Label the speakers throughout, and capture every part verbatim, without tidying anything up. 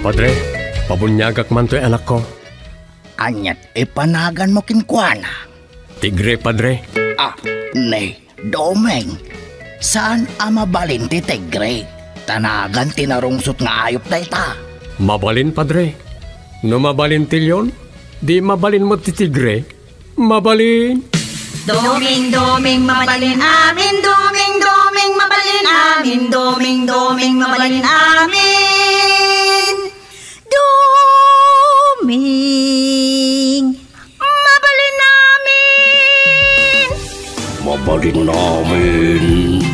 Speaker 1: Padre, pabunyagak man to'y anak ko.
Speaker 2: Anyat ipanagan mo kinkwana.
Speaker 1: Tigre, Padre.
Speaker 2: Ah, ne, Domeng. Saan amabalin ti tigre? Tanagan tinarungsot nga ayop na ita.
Speaker 1: Mabalin, Padre. No mabalin tilyon, di mabalin mo ti tigre. Mabalin.
Speaker 3: Doming, doming, mabalin amin. Doming, doming, mabalin amin. Doming, doming, mabalin amin. Doming, mabalin amin.
Speaker 2: Mabalin namin.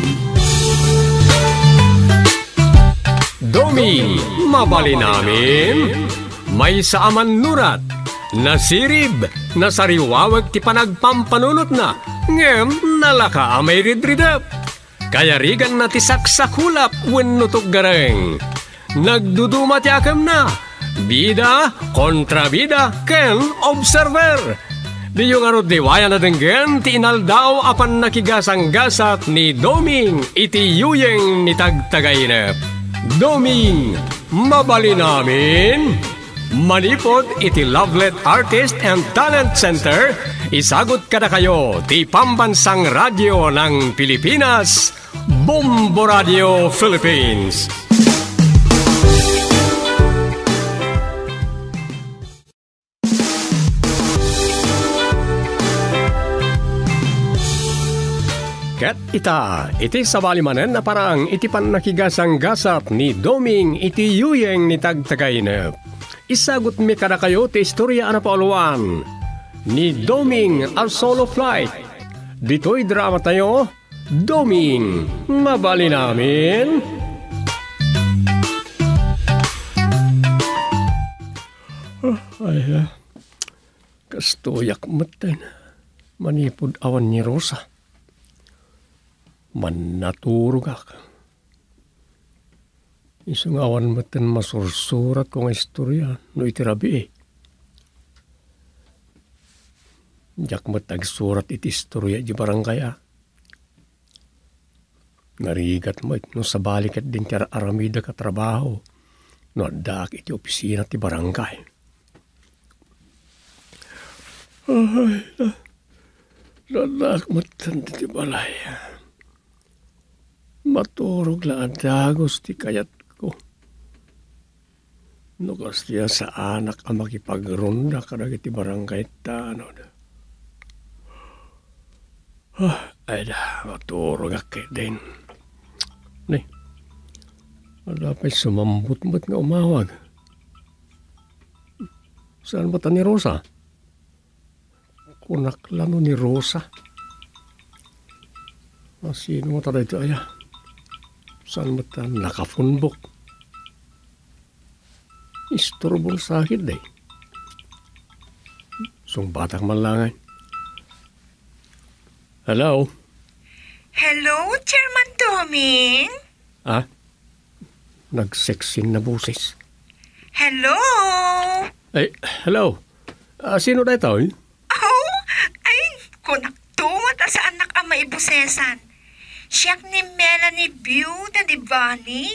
Speaker 1: Doming, mabalin namin. May saaman nurat. Nasirib, nasariwawag ti panagpampanunot na. Ngem, nalaka amay ridridap. Kaya rigan na ti saksakulap wenno gareng. Nagduduma ti akam na. Bida, kontrabida, ken observer. Di yung arot diwaya na denggen ti inaldaw apan nakigasang-gasat ni Doming iti yuyeng ni tagtagainep. Doming, mabali namin. Manipod iti Lovelet Artist and Talent Center, isagot kada kayo ti Pambansang Radyo ng Pilipinas, Bombo Radio Philippines. Ket ita, iti sabalimanen na parang iti pan nakigasang-gasat ni Doming iti yuyeng ni tagtagainep. Isagot mi kada kayo ti istorya ana pauluan ni Doming a Solo Flight. Dito'y drama tayo, Doming, mabali namin. Oh, ay, uh, kastoyak maten. Manipod awan ni Rosa. Man naturog ako. Isang awan maten masursurat kong istorya no itirabi eh. Jak matag surat iti istorya di barangkaya. Narigat mo no sa balikat din tira aramida ka trabaho no adak iti opisina ti barangay. Ay, nadak maten ti balay. Maturog lang dagos ti kayat ko. No kastiya sa anak ang makipagronda kadag iti barangay tanod. Ah, ay da, maturog akit din. Ni, wala pa'y sumambut-but nga umawag. Saan ba ta ni Rosa? Kunaklano ni Rosa. Ah, sino mo tayo ito aya? Saan mo ta nakafunbok? Istorbong sakit day. Sung batang malangay. Hello?
Speaker 3: Hello, Chairman Doming?
Speaker 1: Ah? Nagseksin na buses.
Speaker 3: Hello?
Speaker 1: Ay, hello? Ah, sino na ito? Eh?
Speaker 3: Oh, ay, kunaktumat sa anak ang maibusesan. Siyak ni Melanie Beauty di Bani.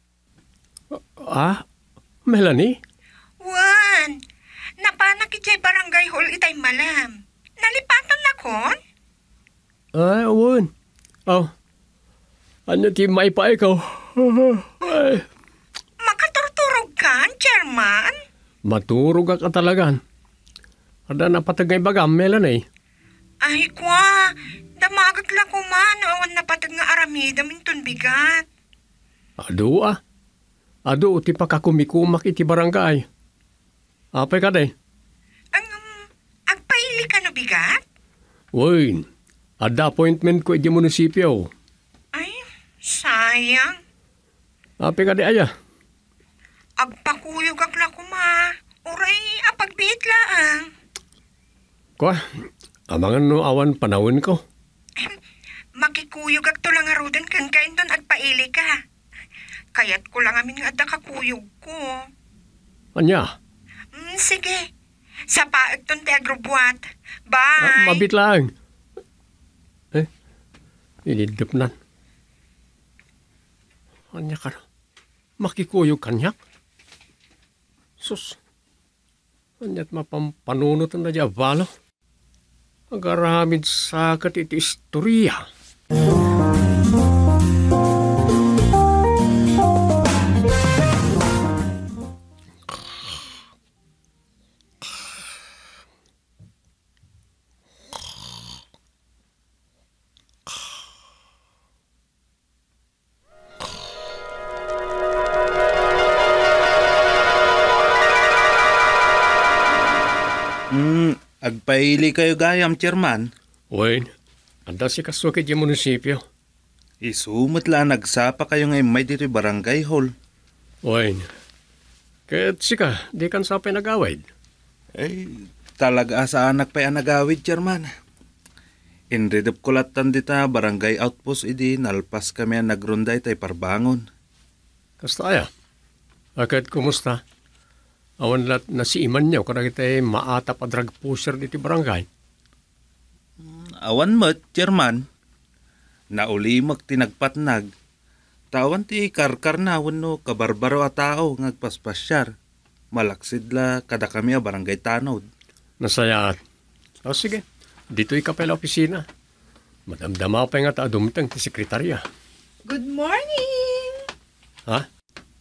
Speaker 1: Ah? Melanie?
Speaker 3: Wan, napanak itay barangay hall itay malam. Nalipatan na kon?
Speaker 1: Ay, awan. Oh, ano ti may pa ikaw? Ay.
Speaker 3: Makaturturog kan, Chairman?
Speaker 1: Maturog ka talagan. Ada na patagay bagam, Melanie.
Speaker 3: Ay, kwa, damagat lang ko man, awan na patag nga aramida mintun bigat.
Speaker 1: Ado ah. Ado, ti pakakumikumak iti barangay. Apay ka day?
Speaker 3: Ang, um, agpaili ka no bigat?
Speaker 1: Uy, ada appointment ko iti munisipyo.
Speaker 3: Ay, sayang.
Speaker 1: Apay ka day aya?
Speaker 3: Agpakuyog akla ko ma. Uray, apagbiit laang.
Speaker 1: Kwa, amangan no awan panawin ko.
Speaker 3: Makikuyog ak to lang arudan kang kain doon agpaili ka. Kaya't ko lang amin nga adda kakuyog ko.
Speaker 1: Anya?
Speaker 3: Mm, sige. Sa paag ton te agrobuat.
Speaker 1: Ah,
Speaker 3: Bye.
Speaker 1: mabit lang. Eh, inidip nan. Anya ka na? Makikuyog kanyak? Sus, anyat mapampanunot na di abalo. Agaramid sa iti istorya.
Speaker 4: Hmm, agpaili kayo gayam, chairman.
Speaker 1: Wen, anda si kasukit yung munisipyo.
Speaker 4: Isumot lang nagsapa kayo ngay may dito barangay hall.
Speaker 1: Wen, kahit sika, di kan sapay nagawid.
Speaker 4: Ay, talaga sa anak pa yan nagawid, chairman. Inridap kulatan dita barangay outpost idi, nalpas kami ang nagrunday tay parbangon.
Speaker 1: Kasta aya, akit kumusta? Awan lat na si Iman niyo, kada kita maata pa drug pusher dito barangay.
Speaker 4: Awan mo, chairman. Naulimag tinagpatnag. Tawan ti karkar na no kabarbaro a tao ngagpaspasyar. Malaksid la kada kami a barangay tanod.
Speaker 1: Nasayat. O sige, dito'y kapela opisina. Madamdama pa nga ta dumitang ti sekretarya.
Speaker 3: Good morning!
Speaker 1: Ha?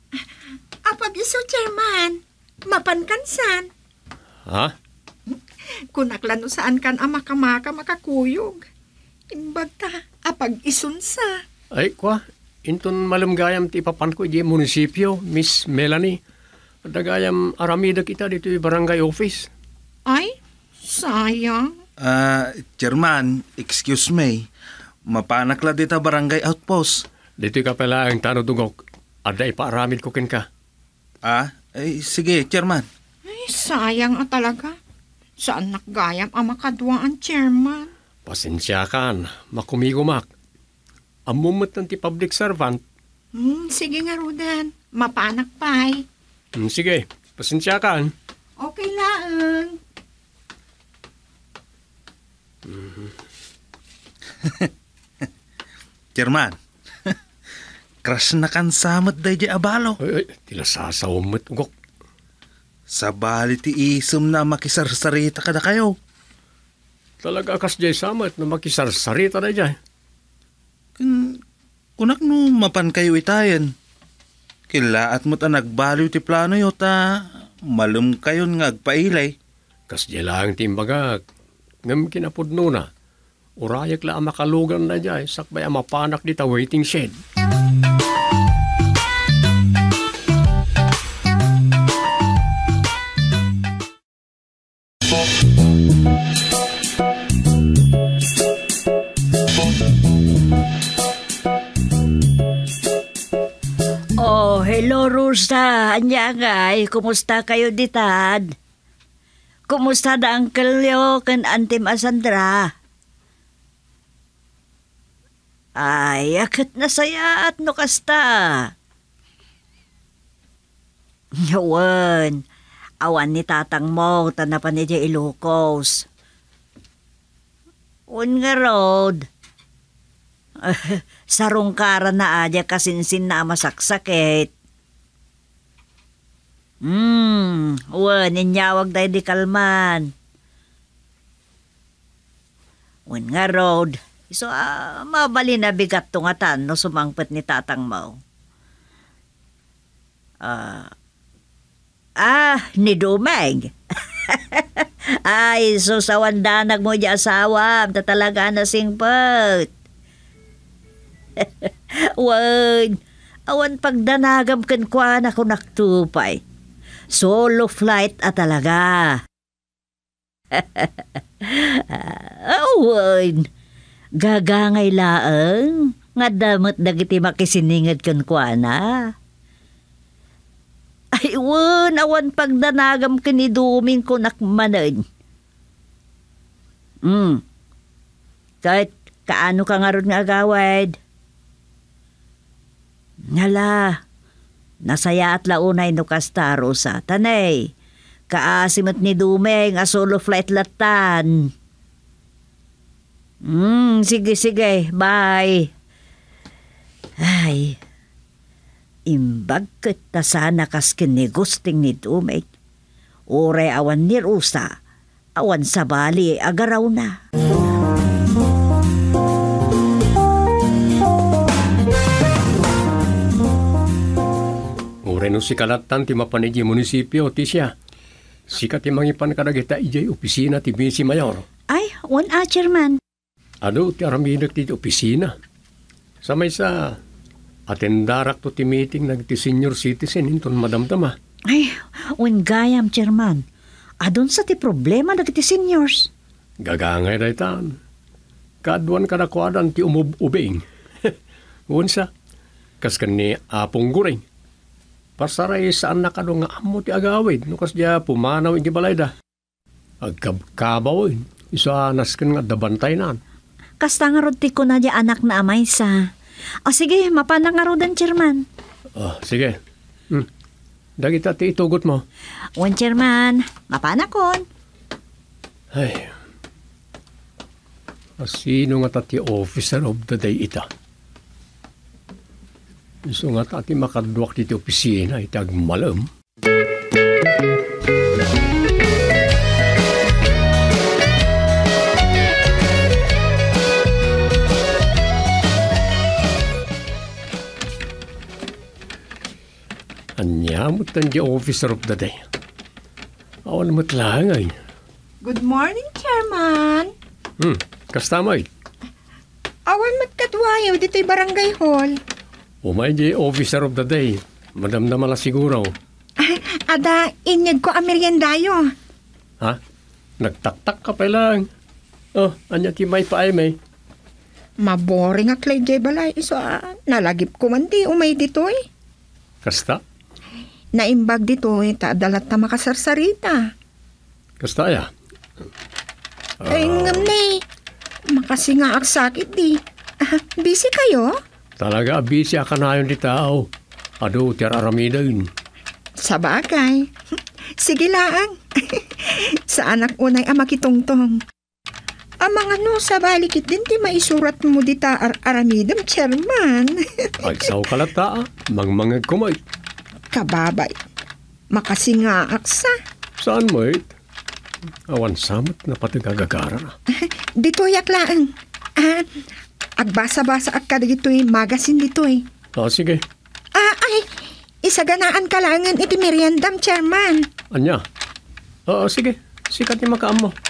Speaker 3: Apag iso, Chairman. Mapankansan.
Speaker 1: Ha?
Speaker 3: Kunaklano saan kan ama kamaka makakuyog. Imbag ta, apag isunsa.
Speaker 1: Ay, kwa, inton malumgayam ti papan ko di munisipyo, Miss Melanie. Dagayam aramida kita dito yung barangay office.
Speaker 3: Ay, sayang.
Speaker 4: Ah, chairman, excuse me. Mapanak la dita barangay outpost.
Speaker 1: Dito'y kapela ang tanodungok. Ada ipaaramid ko kin ka.
Speaker 4: Ah, ay, sige, chairman.
Speaker 3: Ay, sayang ah talaga. Saan nakgayam ang makadwaan, Chairman?
Speaker 1: Pasensya kan, makumigumak. Amumot ng ti public servant.
Speaker 3: Hmm, sige nga, Rudan. Mapanak pa'y.
Speaker 1: Hmm, sige, pasensya kan.
Speaker 3: Okay lang.
Speaker 1: Mm-hmm.
Speaker 4: Chairman, crush na kan samot day di abalo.
Speaker 1: Ay, ay, tila sasawamot ugok.
Speaker 4: Sa bali ti isum na makisarsarita kada kayo.
Speaker 1: Talaga kas jay samat na makisarsarita na jay.
Speaker 4: Kun, kunak no mapan kayo itayan. Kilaat mo ta nagbaliw ti plano yo ta malum kayon nga agpailay.
Speaker 1: Kas jay lang timbaga, ngam kinapudno na. Urayak la ang makalugan na jay, sakbay ang mapanak dita waiting shed.
Speaker 5: Oh, hello Rosa. Anya nga, eh, kumusta kayo ditad? Kumusta da Uncle Leo kan Auntie Asandra? Ay, akit na saya at no kasta. Yawan, awan ni tatang mo, tanapan ni Jay Ilocos. Un nga road. Sarungkaran na adya kasinsin na masaksakit. Hmm, wan, ninyawag tayo di kalman. Un nga road. So, ah, mabali na bigat tungatan no sumangpet ni tatang mo. Ah, ah, ni Dumeg. Ay, so sa wandanag mo di asawa, ta talaga na singpet. Wan, awan pagdanagam kan kwa na ko naktupay. Solo flight at talaga. Awan, gagangay laeng, nga damot dagiti makisiningad kan kwa na. Ay, wan, awan pagdanagam kaniduming ko nakmanan. Hmm, kahit kaano ka nga ron nga agawad. Ngala, nasaya at launay no kastaro sa tanay. Kaasimot ni Dumeng a solo flight latan. Hmm, sige sige, bye. Ay, imbag kita sana kas kinigusting ni Dumeng. Ure awan ni Rusa, awan sa bali agaraw na.
Speaker 1: Ure no si kalatan ti mapanigi munisipyo ti siya. Sika ti mangipan kadagita ijay opisina ti Bisi Mayor.
Speaker 5: Ay, wan a, Chairman.
Speaker 1: Ano ti aramidak ti opisina? Sa may sa atendarak to ti meeting nag ti senior citizen inton madamdama.
Speaker 5: Ay, wan gayam, Chairman. Adun sa ti problema dagiti seniors.
Speaker 1: Gagangay da itan. Kadwan kadakwadan ti umub-ubing. Unsa, kas kani apong guring. Pasaray saan na kano nga amo ti agawid, no kas diya pumanaw iti balayda. Agkabkabawin, isa nasken nga dabantay naan.
Speaker 5: Kasta nga rod ti ko na di anak na amay sa. O sige, mapanang nga rodan, Chairman.
Speaker 1: Oh, sige. Hmm. Dagita ti itugot mo.
Speaker 5: Wan, Chairman, mapanakon.
Speaker 1: Ay. Sino nga tati officer of the day ita? Iso nga tati makadwak dito opisina itag malam. Anyamot tan di officer of the day. Awan mo't lang ay.
Speaker 6: Good morning, Chairman.
Speaker 1: Hmm, kastamay.
Speaker 6: Awan magkadwayo dito'y barangay hall.
Speaker 1: Umay di officer of the day. Madam na mala siguro.
Speaker 6: Ada, inyag ko ang meriendayo.
Speaker 1: Ha? Nagtaktak ka pa lang. Oh, anya ti may paay may.
Speaker 6: Maboring ak lay jay balay. Iso, ah, nalagip ko man di umay dito'y.
Speaker 1: Kasta?
Speaker 6: Naimbag dito'y, ta dalat na makasarsarita.
Speaker 1: Kasta ya?
Speaker 6: Ay, ngam na eh. Makasinga ak sakit di. Ah, busy kayo?
Speaker 1: Talaga busy ka na yun di tao. Ado, tiyar aramida yun.
Speaker 6: Sa bagay. Sige lang. Sa anak unay ama kitongtong. Amang ano sa balikit din ti maisurat mo di ta ar aramidam, Chairman.
Speaker 1: Agsaw kalata, mangmangag kumay.
Speaker 6: Kababay. Makasinga aksa.
Speaker 1: Saan mo it? Awan samot na patagagagara na.
Speaker 6: Dito yaklaan. Ah, agbasa-basa at kadagito'y magasin dito'y.
Speaker 1: Ah, sige.
Speaker 6: Ah, ay, isaganaan kalangan iti meriendam, Chairman.
Speaker 1: Anya? Oo, sige. Sikat ni makaam mo.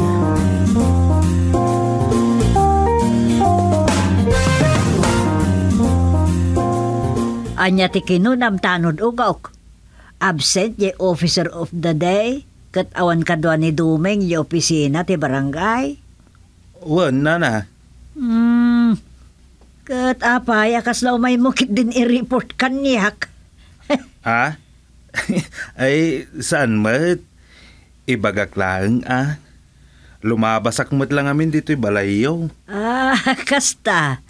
Speaker 5: Anya ti kinunam tanod ugok. Absent ye officer of the day. Kat awan kadwa ni Dumeng ye opisina ti barangay.
Speaker 4: Wan na na.
Speaker 5: Hmm. Kat apay akas law may mukit din i-report kanyak.
Speaker 4: Ha? Ay, saan mat? Ibagak lang ah. Lumabasak mo't lang amin dito'y balayaw.
Speaker 5: Ah, kasta.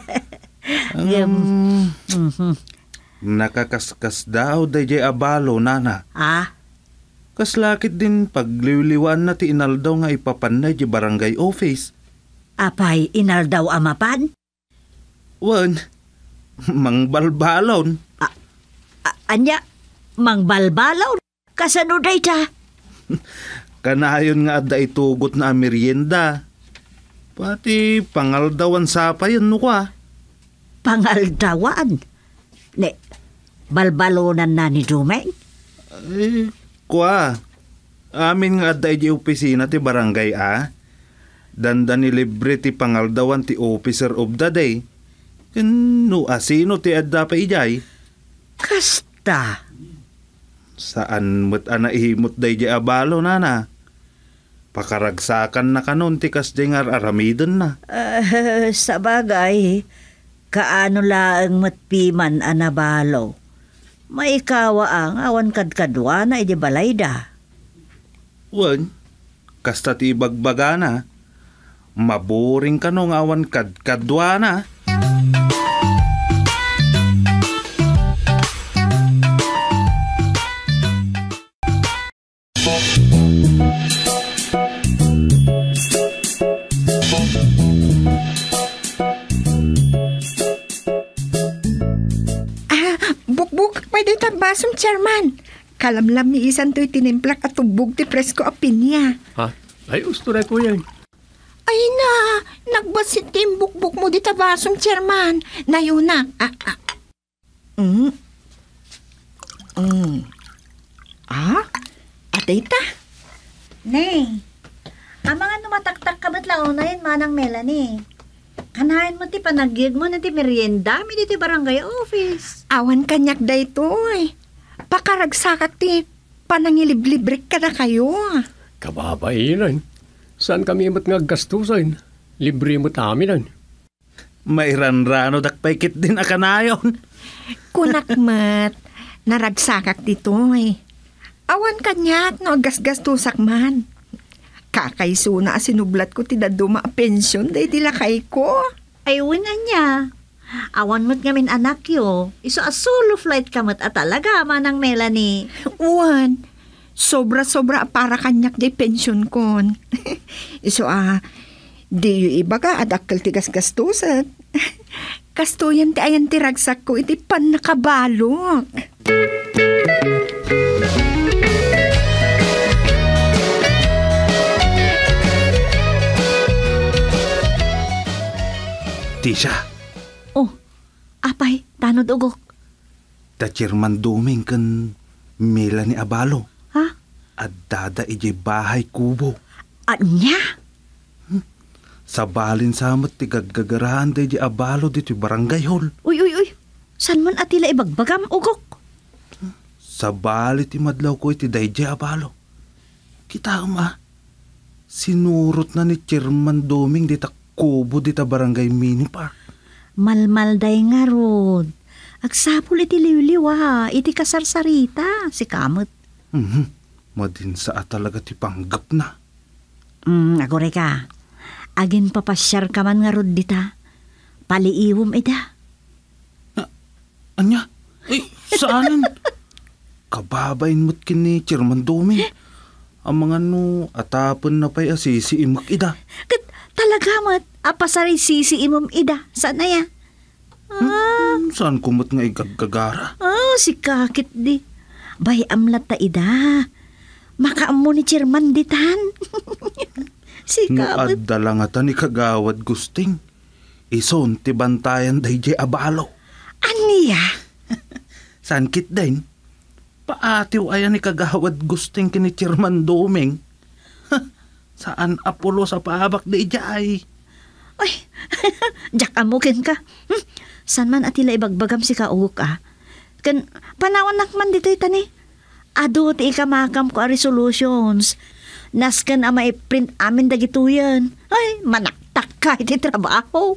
Speaker 4: Um,
Speaker 5: Mhm.
Speaker 4: nakakaskas daw dayjay abalo, nana.
Speaker 5: Ah,
Speaker 4: Kaslakit din pagliliwan na ti inaldaw nga ipapanay di barangay office.
Speaker 5: apay inal daw amapan?
Speaker 4: Wan, mangbalbalon.
Speaker 5: A- anya, mangbalbalaw? Kasano day ta?
Speaker 4: Kanayon nga adda itugot na merienda. Pati pangaldawan sapayan no ka.
Speaker 5: Pangaldawan? Ne, balbalonan na ni Dumeng?
Speaker 4: Eh, kwa. Amin nga adda iti opisina ti barangay a. Danda ni libre ti pangaldawan ti officer of the day. Kano asino ti adda pa ijay.
Speaker 5: Kasta.
Speaker 4: Saan mo't ana ihimot day di abalo, nana? Pakaragsakan na kanon ti kasdi nga aramidon na.
Speaker 5: Uh, sa bagay, kaano laang matpiman anabalo. May kawa ang awan kadkadwa na iti balayda.
Speaker 4: Wan, kasta ti bagbaga na. Maboring ka nung awan kadkadwa na.
Speaker 6: Ah, bukbuk pwede ta basong, Chairman. Kalamlam mi isan to'y tinimplak at tubog ti presko a pinya.
Speaker 1: Ha? Ay, gusto na ko yan.
Speaker 6: Ay na, nagbasit ti bukbuk mo di tabasong chairman. Nayunak. Ah, ah. Mm. Mm. Ah? Atay ta?
Speaker 5: Nay, ang mga numataktak ka ba't launayin manang Melanie? Kanahin mo ti panagyag mo na ti merienda, mi ti barangay office.
Speaker 6: Awan kanyak day to'y. Pakaragsakak ti panangiliblibre ka na kayo.
Speaker 1: Kababainan. Saan kami mo't nga gastusan? Libre mo't aminan.
Speaker 4: May ranrano dakpaykit din akanayon.
Speaker 6: Kunakmat, naragsakak dito eh. Awan kanyak no gasgastusak man. Kakaiso na sinublat ko ti daduma a pensyon day dilakay ko.
Speaker 5: Ay, winan niya. Awan mo't ngamin anak yo. Iso a solo flight ka mo't at talaga manang Melanie.
Speaker 6: Uwan, sobra-sobra para kanyak day pensyon kon. Iso ah, di yu iba ka adakkel ti gasgastusan. Kastuyan ti ayan ti ragsak ko iti pan nakabalok.
Speaker 4: Tisha,
Speaker 5: Oh, apay, tanod ugok.
Speaker 4: da chairman duming kan Melanie Abalo.
Speaker 5: Ha?
Speaker 4: At dada ijay bahay kubo.
Speaker 5: Anya?
Speaker 4: Sa balin samot ti gaggagarahan da ijay Abalo dito barangay hall.
Speaker 5: Uy, uy, uy. San man atila ibagbagam ugok?
Speaker 4: Sa bali ti madlaw ko iti da ijay Abalo. Kita ma, sinurot na ni chairman duming dita kubo dita barangay mini park.
Speaker 5: Malmalday nga rod. Agsapul iti liwliwa, iti kasarsarita, si kamot.
Speaker 4: Mhm. Madin sa talaga ti panggap na.
Speaker 5: Hmm, agore ka. Agin papasyar ka man nga rod dita. Paliiwom ida.
Speaker 4: Anya? Eh, saan? Kababain mo't kini chairman duming. Ang mga no, atapon na pa'y asisi imak ida.
Speaker 5: Kat talaga mat, apasari sisi imom ida. Saan na ya? Ah,
Speaker 4: Hmm, saan kumot nga igaggagara?
Speaker 5: oh, si kakit di. Bay amlat ta ida. Makaamo ni chairman ditan. si
Speaker 4: No
Speaker 5: kamot.
Speaker 4: adala nga ta ni kagawad gusting. Ison ti bantayan day jay Abalo.
Speaker 5: Aniya?
Speaker 4: Saan kit din? Paatiw ayan ni kagawad gusting kini chairman duming. Saan apulo sa pahabak day jay?
Speaker 5: Ay, jak amukin ka. Hmm, san man atila ibagbagam si kaugok ah. Kan panawanak man dito itani. Ado ti ikamakam ko a resolutions. Naskan ama i-print amin dagituyan. Ay, manaktak ka iti trabaho.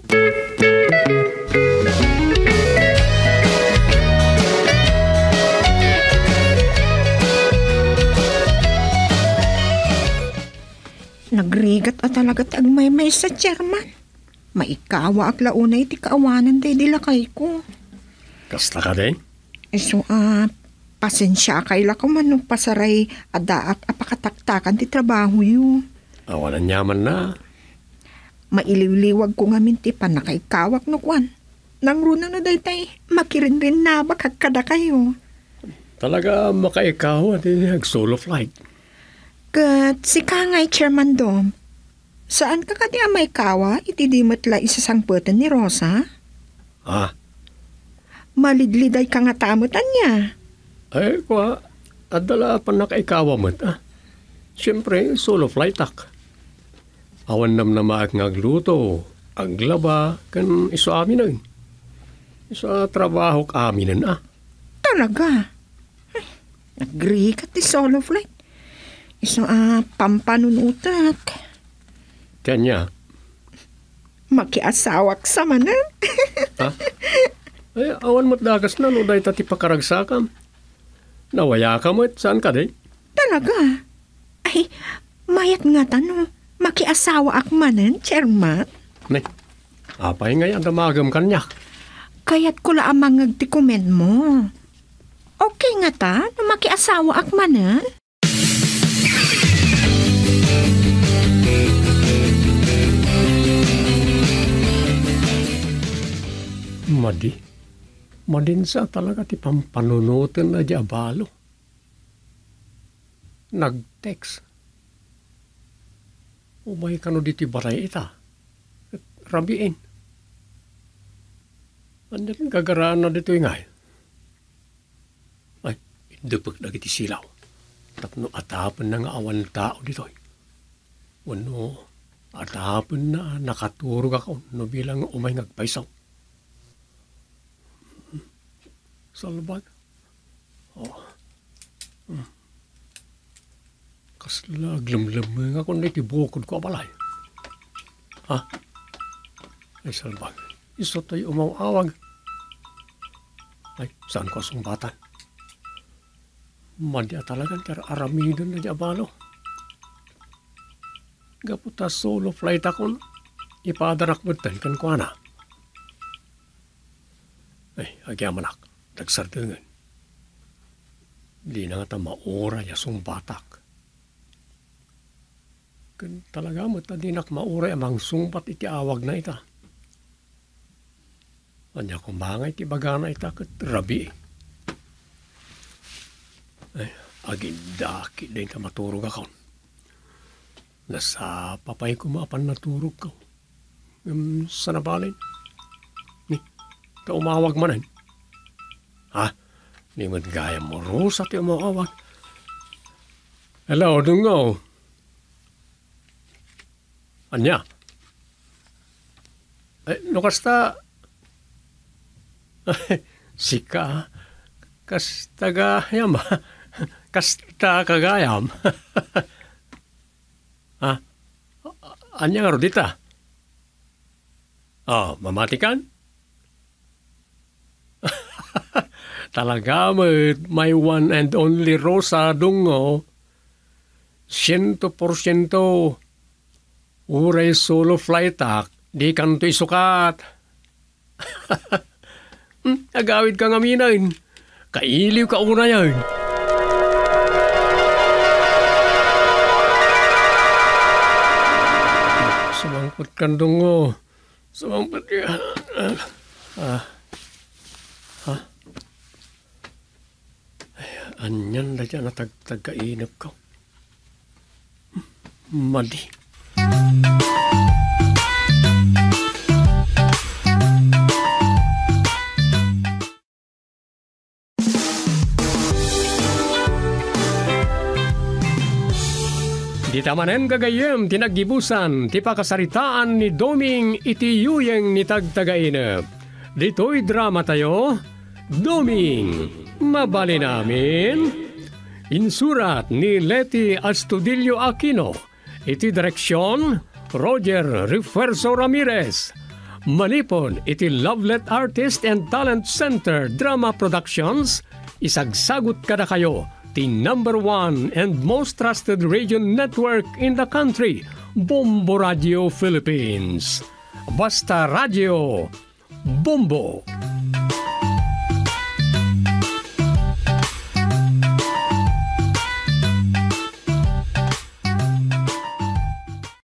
Speaker 6: Nagrigat at talaga tagmay-may sa chairman. Maikawa ak launay ti kaawanan day dilakay ko.
Speaker 1: Kasta ka din?
Speaker 6: So, ah, pasensya kay la ko man nung pasaray adaak apakataktakan ti trabaho yu.
Speaker 1: Awanan yaman na.
Speaker 6: Mailiwliwag ko nga minti pa nakaikawak no kwan. Nang runa no day tay, makirin-rin na bakagkada kayo.
Speaker 1: Talaga makaikaw at solo flight.
Speaker 6: Kat si Kangay Chairman Dom, saan ka kadi may kawa itidimot la isasangputan ni Rosa?
Speaker 1: Ah,
Speaker 6: Malidliday ka nga tamutan niya.
Speaker 1: ay kwa, adala pa nakaikawa mo't ah. Siyempre, solo flight tak. Awan nam na maak ngagluto, aglaba, kan iso amin ay. Isa trabaho ka aminan ah.
Speaker 6: Talaga? Ay, agree ka ti solo flight. Iso ah, pampanunutak.
Speaker 1: Kanya,
Speaker 6: Makiasawak sa manan.
Speaker 1: ha? Ay, awan mo't dagas na no, dahi tati pakaragsakam. Nawaya ka mo't, saan ka din?
Speaker 6: Talaga? Ay, mayat nga tano. Makiasawa ak manan, Chairman.
Speaker 1: Nay, apay ngayon damagam kanya.
Speaker 6: Kaya't ko la amang agtikumen mo. Okay nga ta, na makiasawa ak manan.
Speaker 1: Madi. Madinsa talaga ti pampanunutin na di Abalo. nag-text. Umay ka no diti balay ita. Rabiin. Anyan gagaraan na dito ingay. Ay, indupag na kiti silaw. Tapno atapan na nga awan ng tao dito. Wano, atapan na nakaturog ako no bilang umay ngagpaisaw. Salbag. Oh. Hmm. Kasla glam-lam nga kung naitibukod ko abalay. Ha? Ay salbag. Iso tayo umawawag. Ay, saan ko sumbatan? Madya talagang kaya aramidon na diabalo. Gaputa solo flight akon. Ipadarak betan kan ko ana. Ay, agyaman ak. Nagsardangan. Di na nga ta maura ya sumbatak. Kan talaga mo ta di nak maura amang sumbat iti awag na ita. Anya kumbangay ti bagana ita ket rabi. Ay, agindaki din ka maturog ako. Nasa papay ko mapan naturog ko. Um, sa nabalin. Ni, ka umawag manan. Ha? Ni man gaya mo rosa ti umawag. Hello, dungo. Anya? Eh, no kasta... Sika, kasta gayam, kasta kagayam. Ha? Anya nga rodita? Oh, mamatikan? Talaga mo, my one and only Rosa Dungo, Siento porsyento, uray solo flight tak, di kanto isukat. Hmm, agawid ka ngaminain. Kailiw ka una yan. Sumangpot kandong mo. Sumangpot ka. Ah. Ha? Ay, anyan na dyan natagtag kainap ko. Mali. Di tamanen gagayem tinagibusan ti pakasaritaan ni Doming iti yuyeng ni tagtagainep. Dito'y drama tayo, Doming, mabali namin. Insurat ni Leti Astudillo Aquino, iti direksyon, Roger Refuerzo Ramirez. Manipon iti Lovelet Artist and Talent Center Drama Productions, isagsagot kada kayo the number one and most trusted radio network in the country, Bombo Radio Philippines. Basta Radio, Bombo.